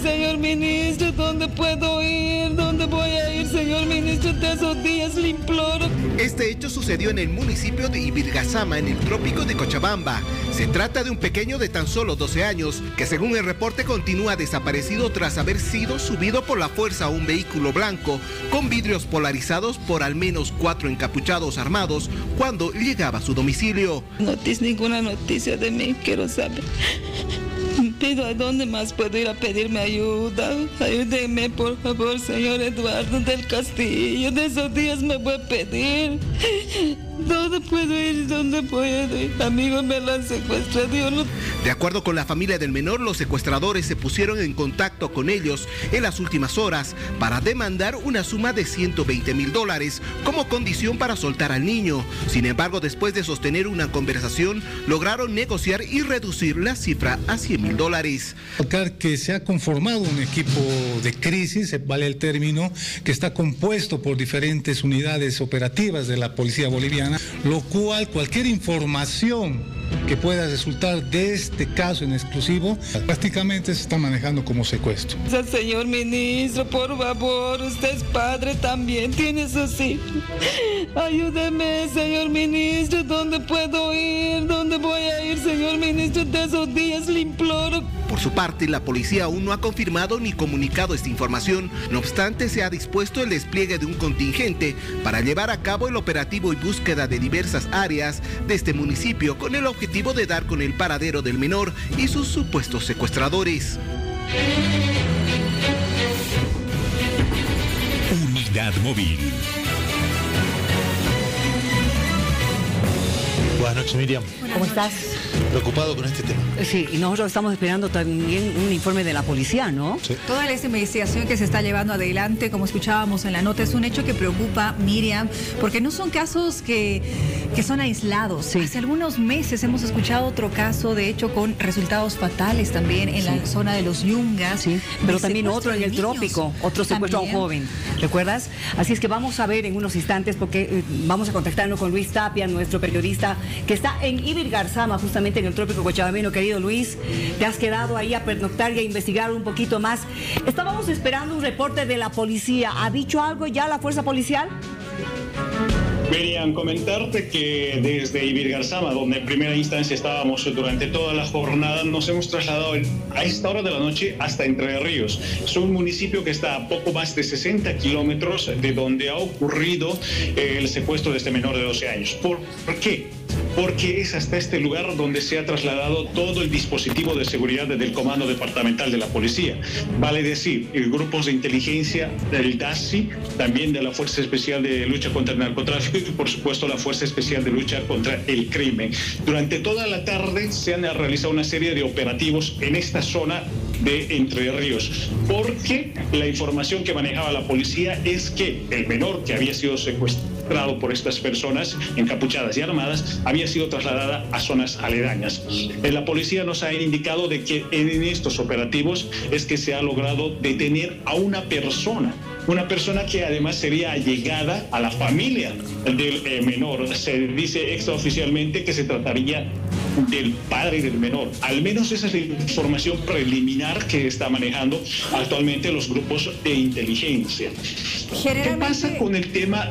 señor ministro, ¿dónde puedo ir? ¿Dónde voy a ir, señor ministro? De esos días le imploro. Este hecho sucedió en el municipio de Ibirgazama, en el trópico de Cochabamba. Se trata de un pequeño de tan solo 12 años, que según el reporte continúa desaparecido tras haber sido subido por la fuerza a un vehículo blanco con vidrios polarizados por al menos 4 encapuchados armados cuando llegaba a su domicilio. Ninguna noticia de mí, quiero saber. Pido a dónde más puedo ir a pedirme ayuda. Ayúdeme, por favor, señor Eduardo del Castillo. De esos días me voy a pedir. ¿Dónde puedo ir? ¿Dónde puedo ir? Amigos, me lo han secuestrado. De acuerdo con la familia del menor, los secuestradores se pusieron en contacto con ellos en las últimas horas para demandar una suma de $120,000 como condición para soltar al niño. Sin embargo, después de sostener una conversación, lograron negociar y reducir la cifra a $100,000. Que se ha conformado un equipo de crisis, vale el término, que está compuesto por diferentes unidades operativas de la policía boliviana, lo cual cualquier información que pueda resultar de este caso en exclusivo, prácticamente se está manejando como secuestro. Señor ministro, por favor, usted es padre también, tiene sus hijos. Ayúdeme, señor ministro, ¿dónde puedo ir? ¿Dónde voy a ir, señor ministro? De esos días le imploro. Por su parte, la policía aún no ha confirmado ni comunicado esta información. No obstante, se ha dispuesto el despliegue de un contingente para llevar a cabo el operativo y búsqueda de diversas áreas de este municipio con el objetivo de dar con el paradero del menor y sus supuestos secuestradores. Unidad Móvil. Buenas noches, Miriam. ¿Cómo estás? Preocupado con este tema. Sí, y nosotros estamos esperando también un informe de la policía, ¿no? Sí. Toda esta investigación que se está llevando adelante, como escuchábamos en la nota, es un hecho que preocupa, Miriam, porque no son casos que son aislados. Sí. Hace algunos meses hemos escuchado otro caso, de hecho, con resultados fatales también en la zona de los Yungas. Sí, pero también otro en el trópico, otro secuestro a un joven, ¿recuerdas? Así es que vamos a ver en unos instantes, porque vamos a contactarnos con Luis Tapia, nuestro periodista, que está en Ibirgazama, justamente en el trópico cochabambino. Querido Luis, te has quedado ahí a pernoctar y a investigar un poquito más. Estábamos esperando un reporte de la policía. ¿Ha dicho algo ya la fuerza policial? Miriam, comentarte que desde Ibirgazama, donde en primera instancia estábamos durante toda la jornada, nos hemos trasladado a esta hora de la noche hasta Entre Ríos. Es un municipio que está a poco más de 60 kilómetros de donde ha ocurrido el secuestro de este menor de 12 años. ¿Por qué? Porque es hasta este lugar donde se ha trasladado todo el dispositivo de seguridad del Comando Departamental de la Policía. Vale decir, grupos de inteligencia del DASI, también de la Fuerza Especial de Lucha contra el Narcotráfico y, por supuesto, la Fuerza Especial de Lucha contra el Crimen. Durante toda la tarde se han realizado una serie de operativos en esta zona de Entre Ríos, porque la información que manejaba la policía es que el menor que había sido secuestrado por estas personas encapuchadas y armadas había sido trasladada a zonas aledañas. La policía nos ha indicado de que en estos operativos es que se ha logrado detener a una persona que además sería allegada a la familia del menor. Se dice extraoficialmente que se trataría del padre del menor. Al menos esa es la información preliminar que está manejando actualmente los grupos de inteligencia. ¿Qué pasa con el tema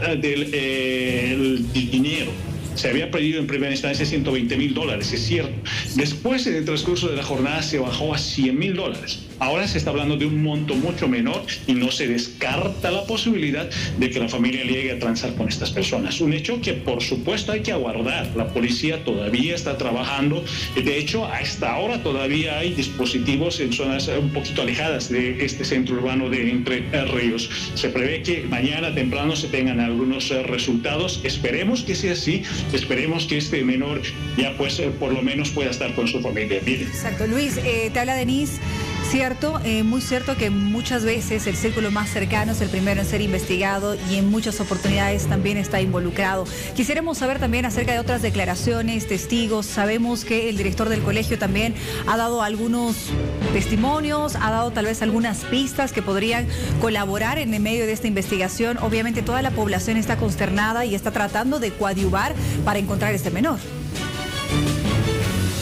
del dinero? Se había pedido en primera instancia $120,000, es cierto. Después, en el transcurso de la jornada, se bajó a $100,000. Ahora se está hablando de un monto mucho menor y no se descarta la posibilidad de que la familia llegue a transar con estas personas. Un hecho que, por supuesto, hay que aguardar. La policía todavía está trabajando. De hecho, a esta hora todavía hay dispositivos en zonas un poquito alejadas de este centro urbano de Entre Ríos. Se prevé que mañana temprano se tengan algunos resultados. Esperemos que sea así. Esperemos que este menor ya pues por lo menos pueda estar con su familia. Bien. Exacto. Luis, te habla Denise. Cierto, muy cierto que muchas veces el círculo más cercano es el primero en ser investigado y en muchas oportunidades también está involucrado. Quisiéramos saber también acerca de otras declaraciones, testigos. Sabemos que el director del colegio también ha dado algunos testimonios, ha dado tal vez algunas pistas que podrían colaborar en el medio de esta investigación. Obviamente toda la población está consternada y está tratando de coadyuvar para encontrar a este menor.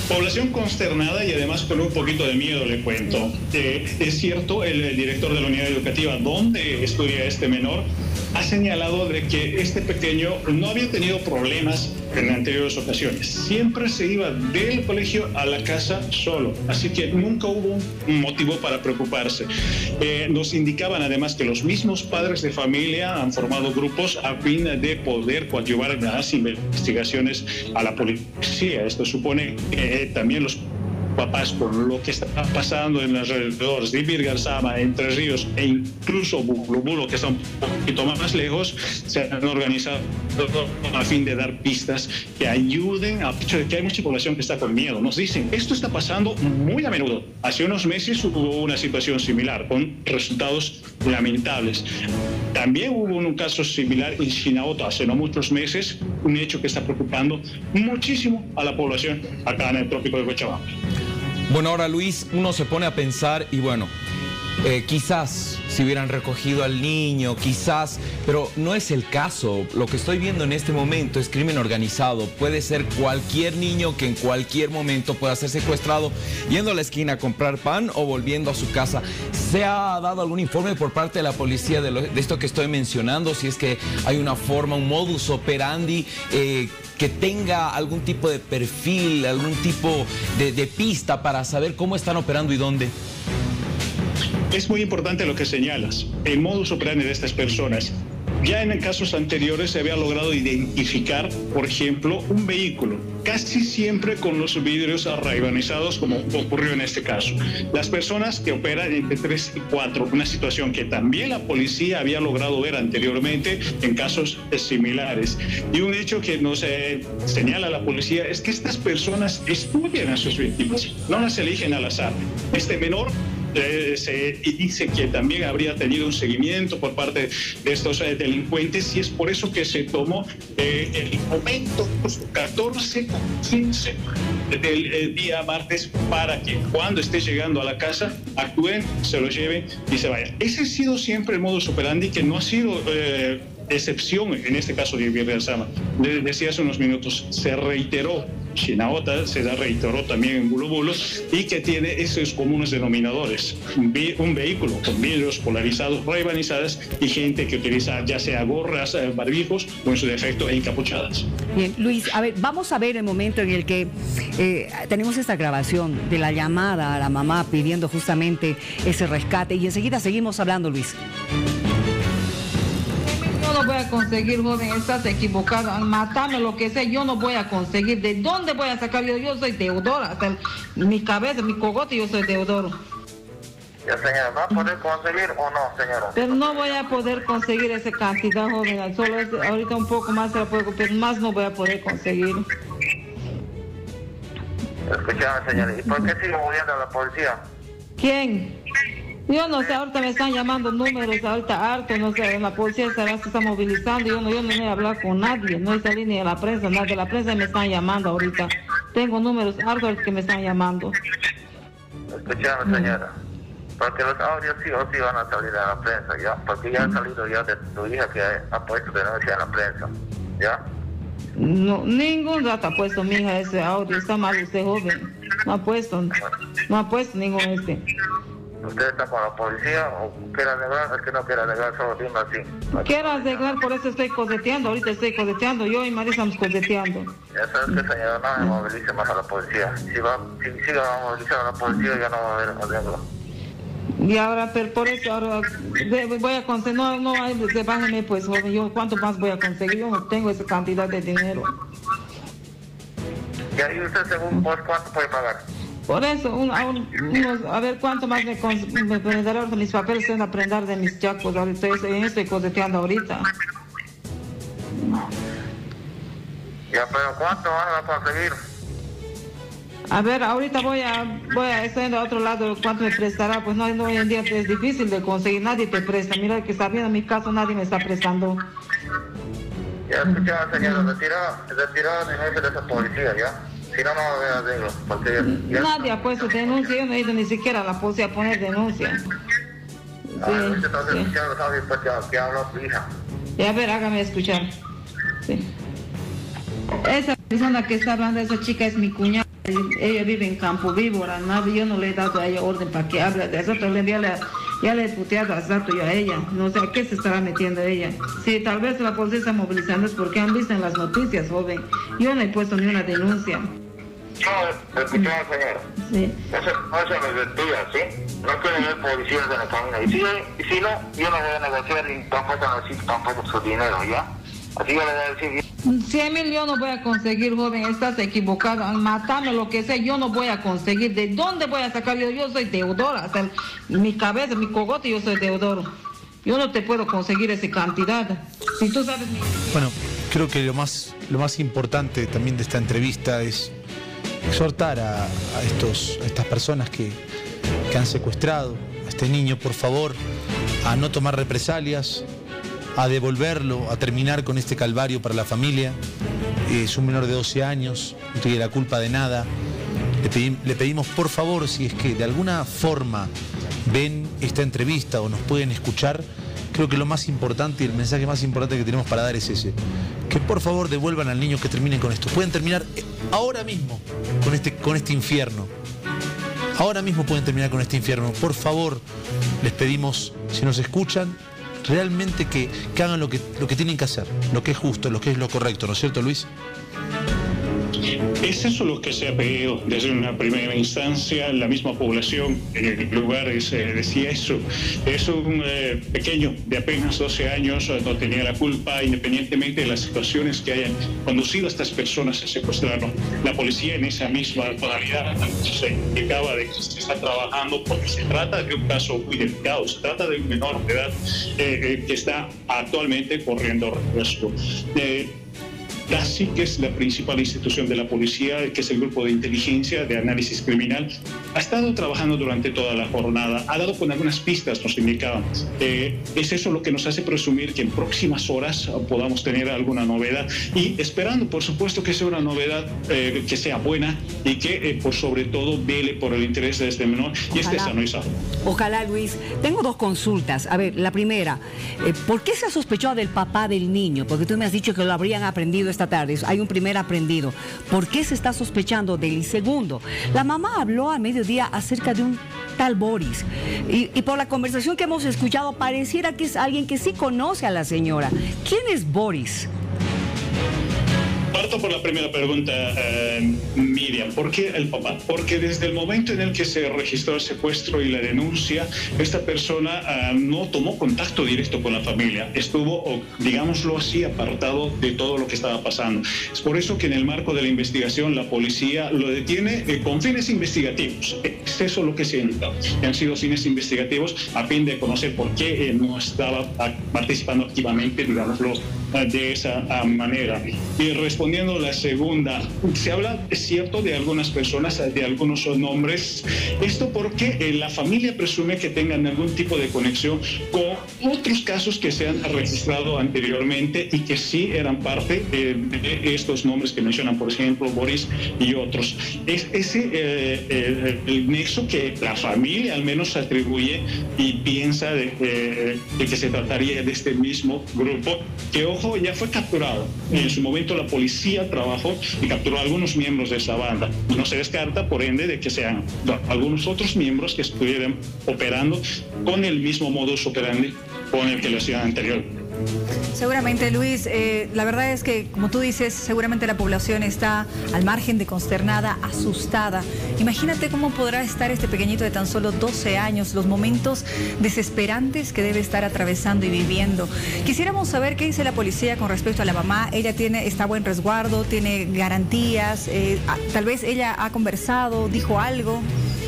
Población consternada y además con un poquito de miedo, le cuento. Es cierto, el director de la unidad educativa donde estudia este menor ha señalado de que este pequeño no había tenido problemas en anteriores ocasiones. Siempre se iba del colegio a la casa solo, así que nunca hubo un motivo para preocuparse. Nos indicaban además que los mismos padres de familia han formado grupos a fin de poder coadyuvar en las investigaciones a la policía. Esto supone que también los papás, por lo que está pasando en los alrededores de Ibirgarzama, Entre Ríos e incluso Bulubulo, que está un poquito más lejos, se han organizado a fin de dar pistas que ayuden a que hay mucha población que está con miedo. Nos dicen, esto está pasando muy a menudo. Hace unos meses hubo una situación similar con resultados lamentables. También hubo un caso similar en Chinaota hace no muchos meses, un hecho que está preocupando muchísimo a la población acá en el trópico de Cochabamba. Bueno, ahora Luis, uno se pone a pensar y bueno, quizás si hubieran recogido al niño, quizás, pero no es el caso. Lo que estoy viendo en este momento es crimen organizado. Puede ser cualquier niño que en cualquier momento pueda ser secuestrado yendo a la esquina a comprar pan o volviendo a su casa. ¿Se ha dado algún informe por parte de la policía de esto que estoy mencionando? Si es que hay una forma, un modus operandi que tenga algún tipo de perfil, algún tipo de pista para saber cómo están operando y dónde. Es muy importante lo que señalas, el modus operandi de estas personas. Ya en casos anteriores se había logrado identificar, por ejemplo, un vehículo, casi siempre con los vidrios arraibanizados, como ocurrió en este caso. Las personas que operan entre 3 y 4, una situación que también la policía había logrado ver anteriormente en casos similares. Y un hecho que nos señala la policía es que estas personas estudian a sus víctimas, no las eligen al azar. Este menor se dice que también habría tenido un seguimiento por parte de estos delincuentes y es por eso que se tomó el momento 14-15 del día martes para que cuando esté llegando a la casa actúen, se lo lleven y se vayan. Ese ha sido siempre el modus operandi, que no ha sido excepción en este caso de Ibirgarzama. Decía hace unos minutos, se reiteró Chinaota, se reiteró también en Bulubulo, y que tiene esos comunes denominadores: un vehículo con vidrios polarizados, raibanizadas, y gente que utiliza ya sea gorras, barbijos o en su defecto encapuchadas. Bien, Luis, a ver, vamos a ver el momento en el que tenemos esta grabación de la llamada a la mamá pidiendo justamente ese rescate, y enseguida seguimos hablando, Luis. No voy a conseguir, joven, estás equivocado. Matame lo que sea, yo no voy a conseguir. ¿De dónde voy a sacar? Yo soy deudora, hasta mi cabeza, mi cogote, yo soy deudor. Ya, señora, ¿va a poder conseguir o no, señora? Pero no voy a poder conseguir esa cantidad, joven. Solo es, ahorita un poco más se la puedo, pero más no voy a poder conseguir. Escúchame, señora, ¿y por qué sigue muriendo la policía? ¿Quién? Yo no sé, ahorita me están llamando números, ahorita harto, no sé, la policía se está movilizando, yo no he hablado con nadie, no he salido ni de la prensa, nada de la prensa me están llamando ahorita. Tengo números hartos que me están llamando. Escúchame, señora, porque los audios sí o sí van a salir a la prensa, ¿ya? Porque ya ha salido ya de tu hija que ha puesto denuncia en la prensa, ¿ya? No, ningún rato ha puesto mi hija ese audio, está mal usted, joven. No ha puesto ningún este. ¿Usted está con la policía o quiere arreglar? Es que no quiere arreglar, solo dime así. Quiero arreglar, por eso estoy coseteando, ahorita estoy coseteando, yo y María estamos coseteando. Ya sabes que, señora, no me movilice más a la policía. Si sigue a movilizar a la policía, ya no va a haber arreglo. Y ahora, pero por eso ahora voy a conseguir, no hay, bájeme pues, joven, yo cuánto más voy a conseguir, yo no tengo esa cantidad de dinero. ¿Y ahí usted, según vos, cuánto puede pagar? Por eso, a ver cuánto más me prenderá mis papeles, estoy a prender de mis chacos, ahorita estoy coseteando ahorita. Ya, pero ¿cuánto van a conseguir? A ver, ahorita voy a estar a otro lado, ¿cuánto me prestará? Pues no, hoy en día es difícil de conseguir, nadie te presta. Mira que está viendo mi caso, nadie me está prestando. Ya escuchaba, señora, retirada de jefe de esa policía, ¿ya? Si no, no va a haber arreglo, porque ya nadie ha puesto denuncia, yo no he ido ni siquiera a la policía a poner denuncia. Usted está escuchando los audios porque que habló tu hija. Y a ver, hágame escuchar. Sí. Esa persona que está hablando, esa chica es mi cuñada. Ella vive en Campo Víbora, yo no le he dado a ella orden para que hable de eso, ya le he puteado a Sato y a ella, no sé a qué se estará metiendo ella. Si tal vez la policía está movilizando es porque han visto en las noticias, joven. Yo no he puesto ni una denuncia. No, escuchamos, señora. Sí. Eso me desvía, ¿sí? No quieren ver policías en la familia. Y si no, yo no voy a negociar ni tampoco su dinero, ¿ya? Así yo le voy a decir... 100.000 yo no voy a conseguir, joven, estás equivocado. Matame lo que sea, yo no voy a conseguir. ¿De dónde voy a sacar? Yo soy deudora, hasta mi cabeza, mi cogote, yo soy deudor. Yo no te puedo conseguir esa cantidad. Si tú sabes... Bueno, creo que lo más importante también de esta entrevista es exhortar a estas personas que han secuestrado a este niño, por favor, a no tomar represalias, a devolverlo, a terminar con este calvario para la familia. Es un menor de 12 años, no tiene la culpa de nada. Le pedimos, por favor, si es que de alguna forma ven esta entrevista o nos pueden escuchar, creo que lo más importante y el mensaje más importante que tenemos para dar es ese. Que por favor devuelvan al niño, que terminen con esto. Pueden terminar ahora mismo con este infierno. Ahora mismo pueden terminar con este infierno. Por favor, les pedimos, si nos escuchan, realmente que hagan lo que tienen que hacer, lo que es justo, lo que es lo correcto, ¿no es cierto, Luis? Es eso lo que se ha pedido desde una primera instancia. La misma población en el lugar decía eso. Es un pequeño de apenas 12 años, no tenía la culpa, independientemente de las situaciones que hayan conducido a estas personas a secuestrarlo. La policía en esa misma modalidad se indicaba de que se está trabajando porque se trata de un caso muy delicado, se trata de un menor de edad que está actualmente corriendo riesgo. DASI, que es la principal institución de la policía, que es el grupo de inteligencia de análisis criminal, ha estado trabajando durante toda la jornada, ha dado con algunas pistas, nos indicaban. Es eso lo que nos hace presumir que en próximas horas podamos tener alguna novedad y esperando, por supuesto, que sea una novedad que sea buena y que, por sobre todo, vele por el interés de este menor y esté sano y salvo. Ojalá, Luis. Tengo dos consultas. A ver, la primera, ¿por qué se ha sospechado del papá del niño? Porque tú me has dicho que lo habrían aprendido esta tarde. Hay un primer aprendido. ¿Por qué se está sospechando del segundo? La mamá habló a mediodía acerca de un tal Boris. Y por la conversación que hemos escuchado, pareciera que es alguien que sí conoce a la señora. ¿Quién es Boris? Parto por la primera pregunta, Miriam. ¿Por qué el papá? Porque desde el momento en el que se registró el secuestro y la denuncia, esta persona no tomó contacto directo con la familia. Estuvo, digámoslo así, apartado de todo lo que estaba pasando. Es por eso que en el marco de la investigación la policía lo detiene con fines investigativos. Es eso lo que se ha indicado. Han sido fines investigativos a fin de conocer por qué no estaba participando activamente, digámoslo, de esa manera. Y respondiendo a la segunda, se habla, es cierto, de algunas personas, de algunos nombres. Esto porque la familia presume que tengan algún tipo de conexión con otros casos que se han registrado anteriormente y que sí eran parte de estos nombres que mencionan, por ejemplo, Boris y otros. Es ese el nexo que la familia al menos atribuye y piensa de que se trataría de este mismo grupo, que, ojo, ya fue capturado. En su momento la policía trabajó y capturó a algunos miembros de esa banda. No se descarta, por ende, de que sean algunos otros miembros que estuvieran operando con el mismo modus operandi con el que lo hacían anteriormente. Seguramente, Luis, la verdad es que, como tú dices, seguramente la población está al margen de consternada, asustada. Imagínate cómo podrá estar este pequeñito de tan solo 12 años, los momentos desesperantes que debe estar atravesando y viviendo. Quisiéramos saber qué dice la policía con respecto a la mamá. Ella está a buen resguardo, tiene garantías, tal vez ella ha conversado, dijo algo.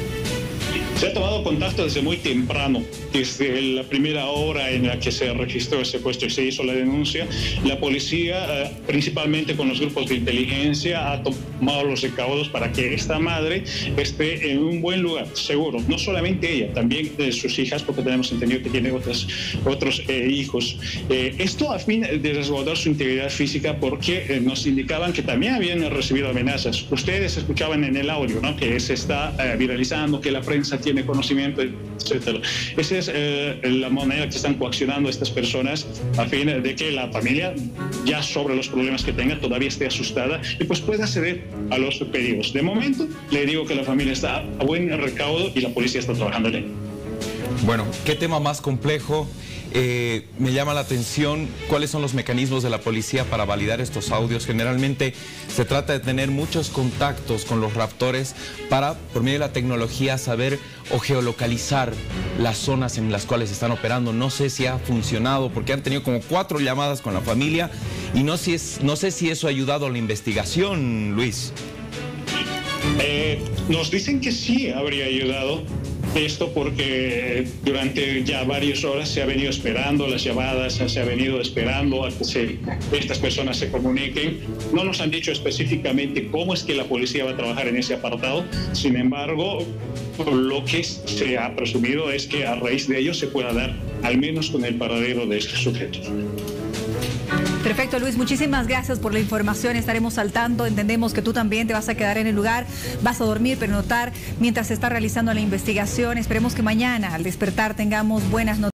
Se ha tomado contacto desde muy temprano, desde la primera hora en la que se registró el secuestro y se hizo la denuncia. La policía, principalmente con los grupos de inteligencia, ha tomado los recaudos para que esta madre esté en un buen lugar, seguro. No solamente ella, también sus hijas, porque tenemos entendido que tiene otros hijos. Esto a fin de resguardar su integridad física, porque nos indicaban que también habían recibido amenazas. Ustedes escuchaban en el audio, ¿no?, que se está viralizando, que la prensa tiene conocimiento, etcétera. Esa es la manera que están coaccionando a estas personas a fin de que la familia, ya sobre los problemas que tenga, todavía esté asustada y pues pueda ceder a los pedidos. De momento, le digo que la familia está a buen recaudo y la policía está trabajando en él. Bueno, qué tema más complejo. Me llama la atención cuáles son los mecanismos de la policía para validar estos audios. Generalmente se trata de tener muchos contactos con los raptores para, por medio de la tecnología, saber o geolocalizar las zonas en las cuales están operando. No sé si ha funcionado porque han tenido como 4 llamadas con la familia y no sé si eso ha ayudado a la investigación, Luis. Nos dicen que sí habría ayudado esto porque durante ya varias horas se ha venido esperando las llamadas, se ha venido esperando a que estas personas se comuniquen. No nos han dicho específicamente cómo es que la policía va a trabajar en ese apartado. Sin embargo, lo que se ha presumido es que a raíz de ello se pueda dar al menos con el paradero de estos sujetos. Perfecto, Luis, muchísimas gracias por la información. Estaremos al tanto. Entendemos que tú también te vas a quedar en el lugar, vas a dormir, pernoctar mientras se está realizando la investigación. Esperemos que mañana al despertar tengamos buenas noticias.